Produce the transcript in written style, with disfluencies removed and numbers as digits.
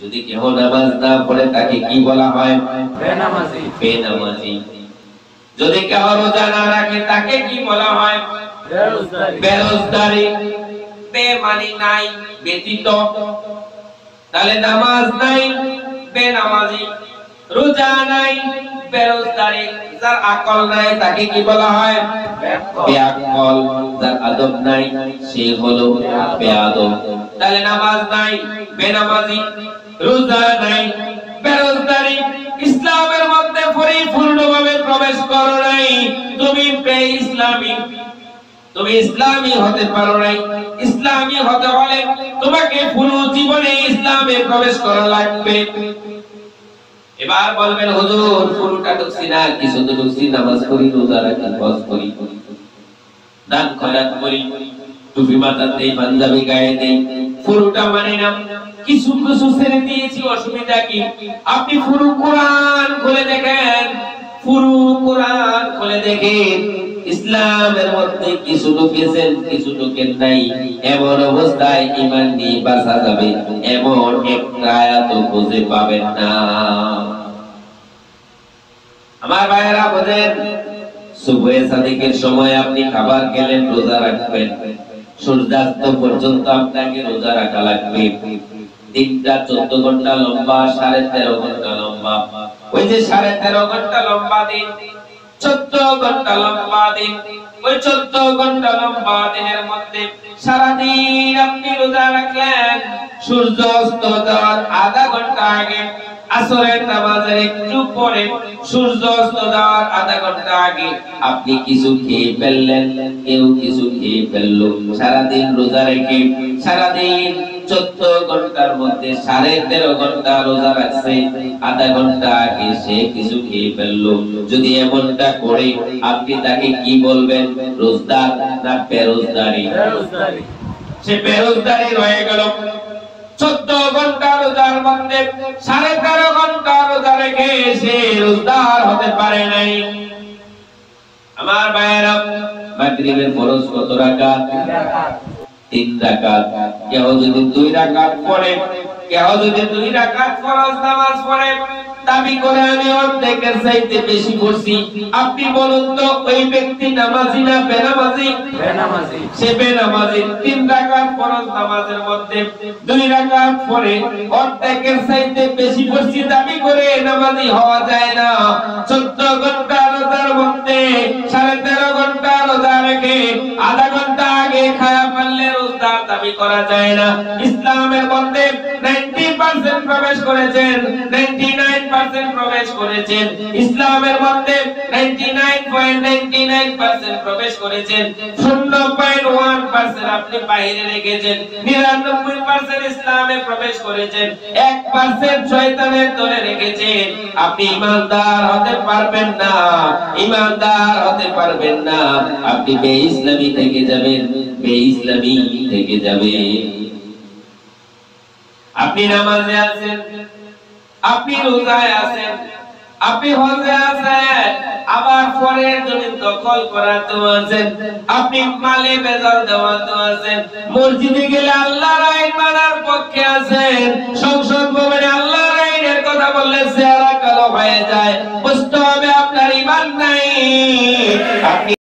যদি কেউ নামাজ না পড়ে তাকে কি বলা হয়? বেনামাজি। বেনামাজি। যদি কেউ রোজা না রাখে তাকে কি বলা হয়? বেরোজগারি। বেরোজগারি। বে মানে নাই, ব্যতীত। তাহলে নামাজ নাই, বেনামাজি। রোজা নাই, বেরোজগারি। যার আকল নাই তাকে কি বলা হয়? বেআকল। যার আদব নাই সে হলো বেয়াদব। তাহলে নামাজ নাই, বেনামাজি, রোজা নাই, বেরোজগারি, ইসলামের মধ্যে পরিপূর্ণভাবে প্রবেশ করো নাই, তুমি বে-ইসলামী। তুমি ইসলামী হতে পারো নাই। ইসলামী হতে হলে তোমাকে পুরো জীবনে ইসলামে প্রবেশ করা লাগবে। এবার বলবেন হুজুর পুরোটা ঢুকছি না, কিছু তো ঢুকছি, নামাজ পড়ি, রোজা রাখি, হজ করি, দান খয়রাত করি, টুপি মাথাতে দেই, পাঞ্জাবি গায়ে দেই, পুরোটা মানে না, কিছু কিছু ছেড়ে দিয়েছি, অসুবিধা কি? আপনি পুরো কোরআন খুলে দেখেন, পুরো কোরআন খুলে দেখেন, ইসলামের মধ্যে কিছু ঢুকেছেন, কিছু ঢুকেন নাই। এমন অবস্থায় ঈমান নিয়ে বাঁচা যাবে এমন একটা আয়াত খুঁজে পাবেন না। আমার ভাইয়েরা বোঝেন, সুবহে সাদিকের সময় আপনি খাবার খেলেন, রোজা রাখবেন, সূর্যাস্ত পর্যন্ত আপনাকে রোজা রাখা লাগবে। দিনটা 14 ঘন্টা লম্বা, 13.5 ঘন্টা লম্বা। ওই যে 13.5 ঘন্টা লম্বা দিন, 14 ঘন্টা লম্বা দিন, ওই 14 ঘন্টা লম্বা দিনের মধ্যে সারাদিন আপনি রোজা রাখলেন। সূর্য অস্ত যাওয়ার আধা ঘন্টা আগে, আসরের নামাজের একটু পরে, সূর্য অস্ত যাওয়ার আধা ঘন্টা আগে আপনি কিছু খেয়ে ফেললেন, কেউ কিছু খেয়ে ফেললো। সারাদিন রোজা রেখে সারাদিন 14 ঘন্টার মধ্যে 13.5 ঘন্টা রোজা রাখছে, আধা ঘন্টা আগে সে কিছু খেয়ে ফেললো। যদি এমনটা করে আপনি তাকে কি বলবেন? রোজদার না বেরোজগারি? সে বেরোজগারি রয়ে গেল। 14 ঘন্টা রোজার মধ্যে 13.5 ঘন্টা রোজা রেখে সে রোজদার হতে পারে নাই। আমার ভাইয়েরা, মাগরিবের ফরজ কত রাকাত? 3 রাকাত। কেউ যদি 2 রাকাত পড়ে, কেউ যদি 2 রাকাত ফরজ নামাজ পড়ে, দাবি করে আমি অর্ধেকের চাইতে বেশি পড়ছি, আপনি বলুন তো ওই ব্যক্তি নামাজি না বেনামাজি? বেনামাজি। সে বেনামাজি। 3 রাকাত ফরজ নামাজের মধ্যে 2 রাকাত পড়ে অর্ধেকের চাইতে বেশি পড়ছি দাবি করে নামাজি হওয়া যায় না। 14 ঘন্টা রোজার মধ্যে 13.5 ঘন্টা রোজা রেখে আধা ঘন্টা আগে খায়া ফেললে রোজদার দাবি করা যায় না। ইসলামের মধ্যে 90% প্রবেশ করেছেন, 99% প্রবেশ করেছেন। ইসলামের মধ্যে 99.99% প্রবেশ করেছেন, 0.1% আপনি বাইরে রেখেছেন। 99% ইসলামে প্রবেশ করেছেন, 1% শয়তানের দলে রেখেছেন। আপনি ঈমানদার হতে পারবেন না, ঈমানদার হতে পারবেন না। আপনি বে-ইসলামী থেকে যাবেন, বে-ইসলামী থেকে যাবেন। আপনি নামাজে আছেন, আপনি রোজায় আছেন, আপনি হজে আছেন, আবার পরের জমিন দখল করাতে আছেন, আপনি মালে বেজার দেওয়াতে আছেন, মসজিদে গেলে আল্লাহর আইন মানার পক্ষে আছেন, সংসদ ভবনে আল্লাহর আইনের কথা বললে চেহারা কালো হয়ে যায়, বুঝতে হবে আপনার ঈমান নাই। আপনি